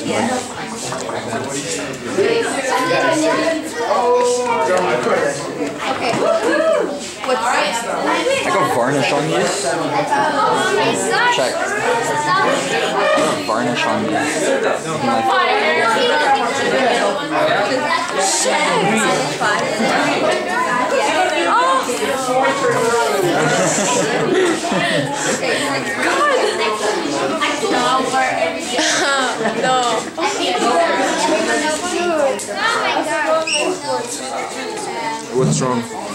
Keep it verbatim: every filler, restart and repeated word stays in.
Yeah. Okay. What's I got varnish on these. Check. I got varnish on No. What's wrong?